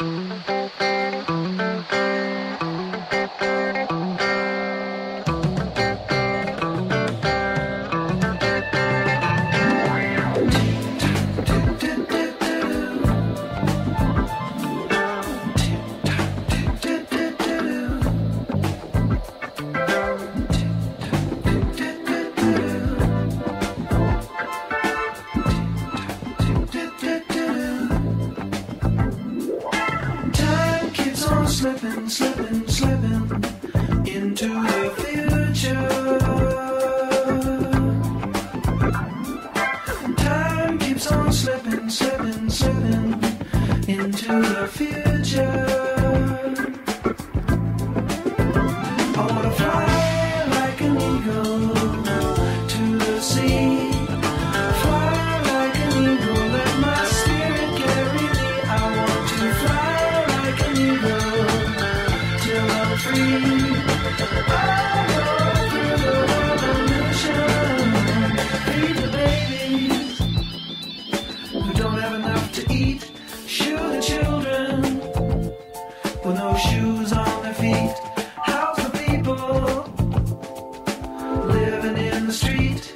Slipping, slipping, slipping into the future. Time keeps on slipping, slipping, slipping into the future. I wanna fly like an eagle to the sea. Fly like an eagle, let my spirit carry me. I want to fly like an eagle till I'm free. I'll go through the revolution. Feed the babies who don't have enough to eat. Shoe the children with no shoes on their feet. Help the people living in the street.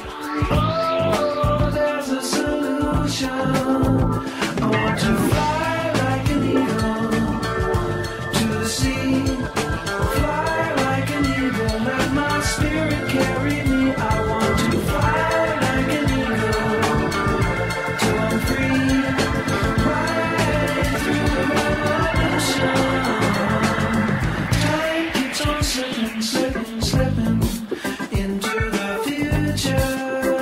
Oh, there's a solution. I want to fly like an eagle to the sea. Fly like an eagle, let my spirit carry me. I want to fly like an eagle till I'm free. Right through the revolution. Time keeps on slipping, slipping, slipping into the future.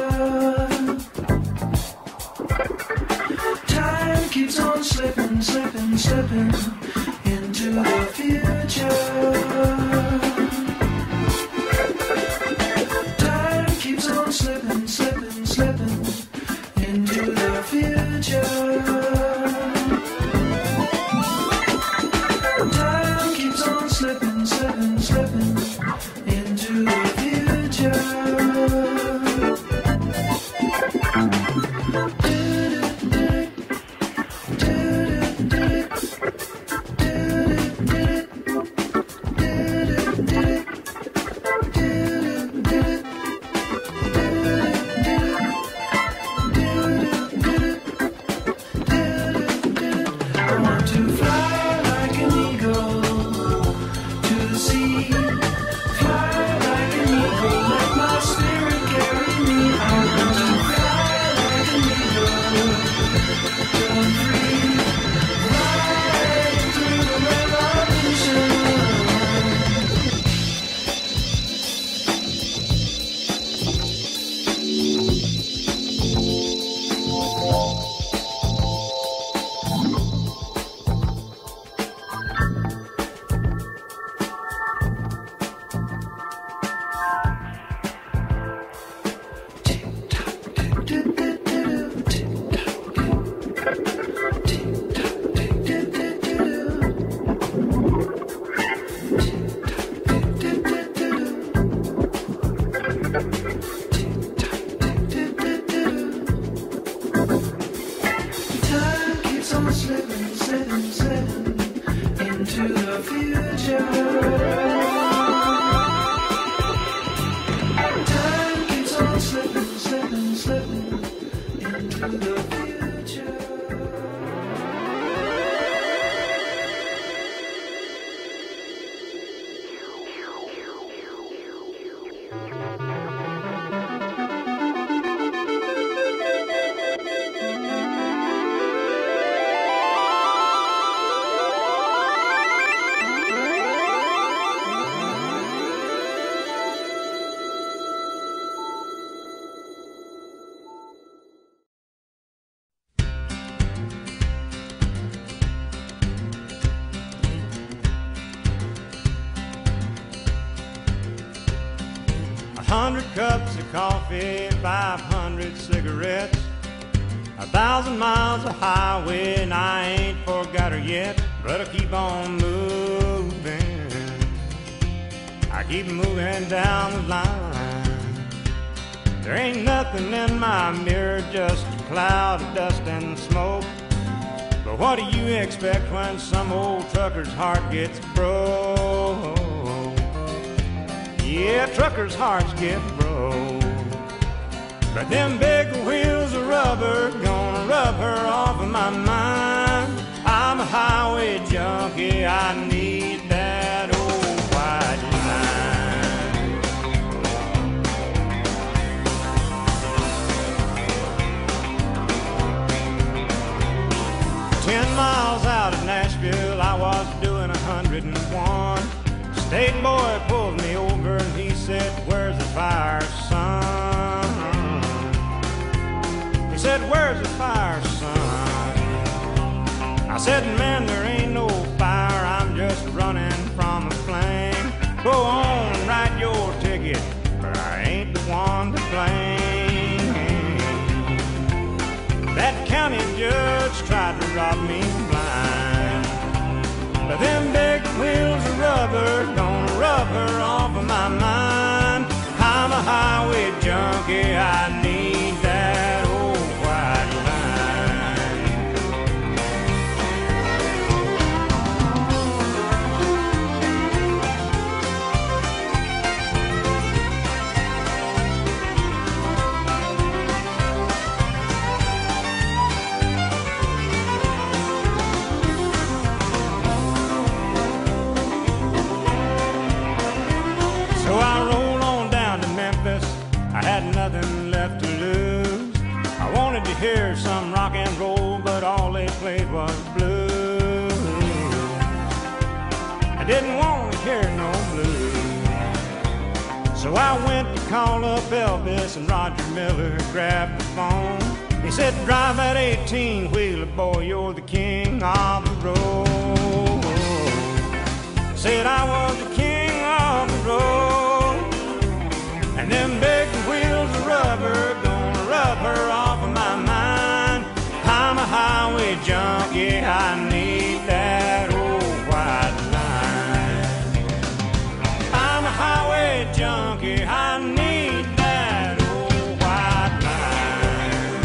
Time keeps on slipping, slipping, slipping into the future. Time keeps on slipping, slipping, slipping into the future. Time keeps on slipping, slipping, slipping into the future. I want to fly like an eagle to the sea. Fly like an eagle, let my spirit carry me. I want to fly like an eagle till I'm free. Right through the revolution. Time keeps on slipping, slipping, slipping into the future. Time keeps on slipping, slipping, slipping into the future. A 100 cups of coffee, 500 cigarettes, 1,000 miles of highway, and I ain't forgot her yet. But I keep on moving, I keep moving down the line. There ain't nothing in my mirror, just a cloud of dust and smoke. But What do you expect when some old trucker's heart gets broke? Yeah, truckers' hearts get broke. But them big wheels of rubber gonna rub her off of my mind. I'm a highway junkie, I need that old white line. 10 miles out of Nashville, I was doing 101. State boy pulled me over and he said, "Where's the fire, son?" He said, "Where's the fire, son?" I said, "Man, there ain't no fire, I'm just running from a flame. Go on and write your ticket, but I ain't the one to blame." That county judge tried to rob me blind, but them big wheels of rubber gonna rub her off of my mind. I'm a highway junkie, I need that old white line. So I rolled on down to Memphis, I had nothing left to lose. I wanted to hear some rock and roll, but all they played was blues. I didn't want to hear no blues. So I went to call up Elvis, and Roger Miller grabbed the phone. He said, "Drive that 18-wheeler, boy, you're the king of the road." Said I was the king of the road, and them big wheels of rubber gonna rub her off of my mind. I'm a highway junkie, I need that old white line. I'm a highway junkie, I need that old white line.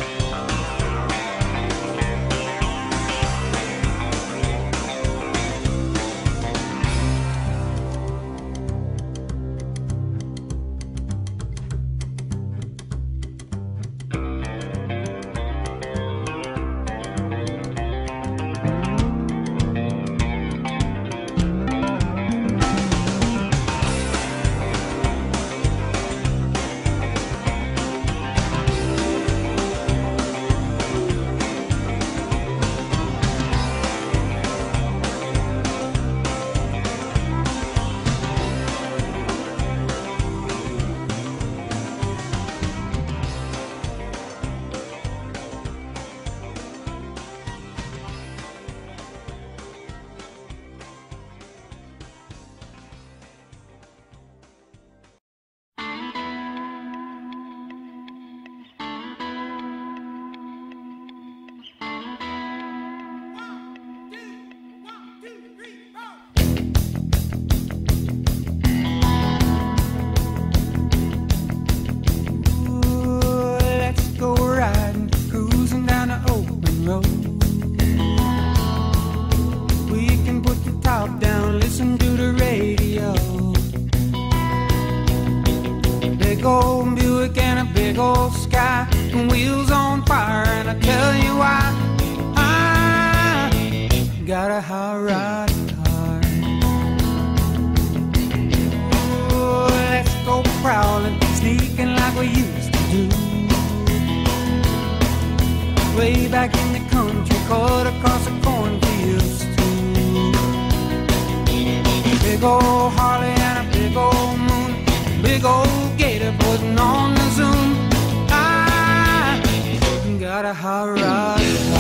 big old Buick and a big old sky, and wheels on fire, and I tell you why. I got a hot rod car. Oh, let's go prowling, sneaking like we used to do. Way back in the country, cut across the cornfields too. Big old Harley and a big old moon, big old gator putting on the zoom. I got a hot rod.